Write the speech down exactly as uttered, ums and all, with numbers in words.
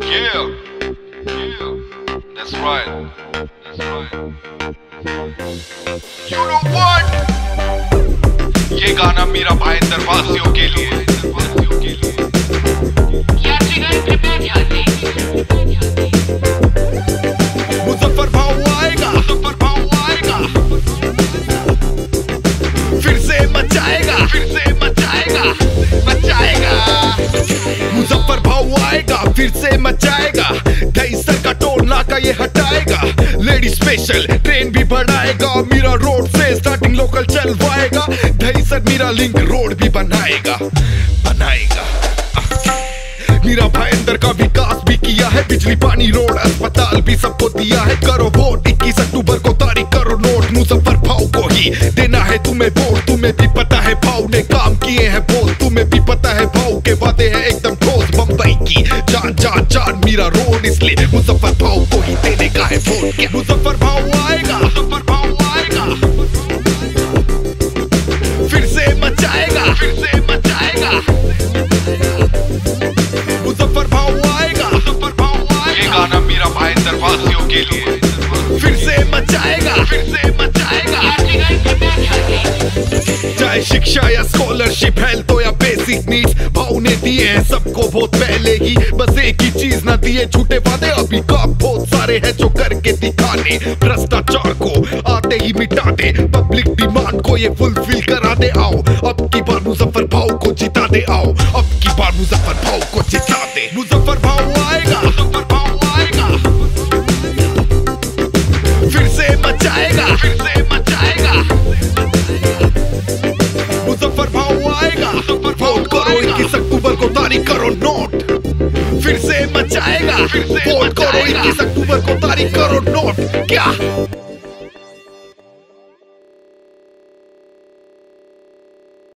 Yeah, yeah, that's right, that's right. You know what? ये गाना मीरा भाईंदर वासियों के लिए, वासियों के लिए। यात्रीगण कृपया ध्यान दें। मुजफ्फर भाऊ आएगा, मुजफ्फर भाऊ आएगा, फिर से मचाएगा, फिर से मचाएगा, मचाएगा। मुजफ्फर भाऊ आएगा, फिर से मचाएगा, दहीसर का टोल नाका ये हटाएगा, लेडी स्पेशल ट्रेन भी बढ़ाएगा, मीरा रोड से स्टार्टिंग लोकल चलवाएगा, दहीसर मीरा लिंक रोड भी बनाएगा, बनाएगा। मीरा भाईंदर का विकास भी किया है, बिजली पानी रोड अस्पताल भी सबको दिया है, करो वोट इक्कीस अक्टूबर को तारीख करो नोट, मुजफ्फर भाऊ को ही देना है तुम्हें वोट, तुम्हें भी पता है भाऊ ने काम किए हैं बहुत, तुम्हें भी पता है भाऊ के वादे हैं एकदम ठोस, मुंबई की जान जान जान मीरा रोड, इसलिए मुजफ्फर भाऊ को ही देने का है वोट। क्या मुजफ्फर भाऊ आएगा, मुजफ्फर भाऊ आएगा, फिर से मचाएगा, फिर से मचाएगा, मुजफ्फर भाऊ आएगा, मुजफ्फर भाऊ आएगा, ये गाना मीरा भाईंदर वासियों के लिए, फिर से मचाएगा, फिर से मचाएगा। चाहे शिक्षा या स्कॉलरशिप, हेल्थ या बेसिक नीड्स, भाऊ ने दिए हैं सबको बहुत पहले ही, बस एक ही चीज ना दिए झूठे वादे, अभी काम बहुत सारे हैं जो करके दिखाने, भ्रष्टाचार को आते ही मिटा दे, पब्लिक डिमांड को ये फुलफिल करा दे, आओ अब की बार मुजफ्फर भाऊ को जिता दे, आओ अब की बार मुजफ्फर भाऊ को जिता दे। मुजफ्फर भाऊ आएगा, मुजफ्फर भाऊ आएगा, फिर से मचाएगा, फिर से मचाएगा, मुजफ्फर भाऊ आएगा, वोट करो इक्कीस अक्टूबर को तारीख करो नोट, फिर से मचाएगा, फिर से वोट करो इक्कीस अक्टूबर को तारीख करो नोट। क्या